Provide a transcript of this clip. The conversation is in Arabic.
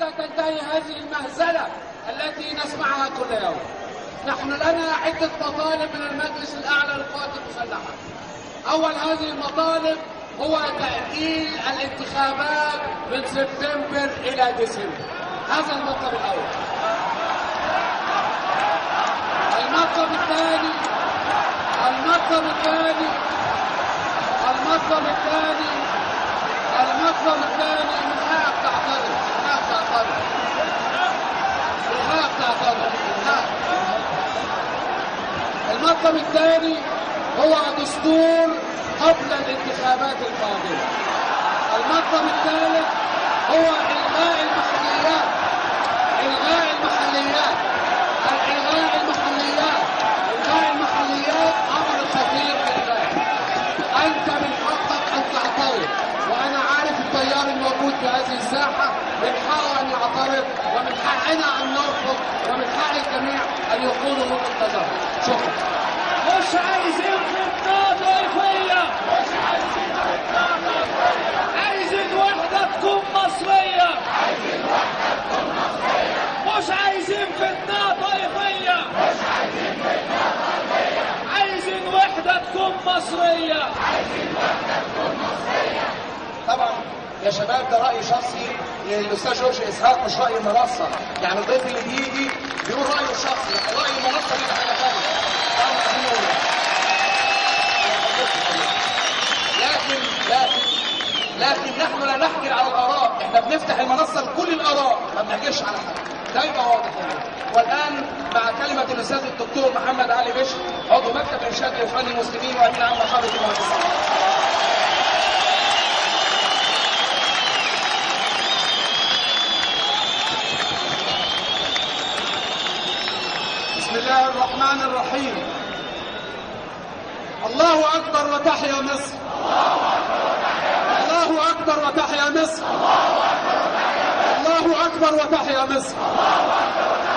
حتى تنتهي هذه المهزلة التي نسمعها كل يوم. نحن لنا عدة مطالب من المجلس الأعلى للقوات المسلحة. أول هذه المطالب هو تأجيل الانتخابات من سبتمبر إلى ديسمبر. هذا المطلب الأول. المطلب الثاني من حقك تعترض. المطلب الثاني هو دستور قبل الانتخابات القادمة. المطلب الثالث هو إلغاء المحليات. أمر خطير جدا. أنت من حقك أن تعترض، وأنا عارف التيار الموجود في هذه الساحة من حقه أن يعترض، ومن حقنا أن نرفض، ومن حق الجميع أن يقولوا وجهة نظرهم. شكرا. مش عايزين فتنة طائفية، عايزين وحدة تكون مصرية، مش عايزين فتنة طائفية، عايزين وحدة تكون مصرية. طبعا يا شباب ده رأي شخصي للأستاذ جورج إسحاق، مش رأي المنصة. يعني الضيف اللي بيجي بيقول رأيه الشخصي، رأي المنصة دي حاجة ثانية. لكن نحن لا نحكي على الآراء، احنا بنفتح المنصة لكل الآراء، ما بنحكيش على حد. ده يبقى واضح يعني. والآن مع كلمة الأستاذ الدكتور محمد علي بشر، عضو مكتب إرشاد الإخوان المسلمين وأمين عام نقابة المهندسين. بسم الله الرحمن الرحيم. الله أكبر وتحيا مصر. الله أكبر وتحيا مصر. الله أكبر وتحيا مصر.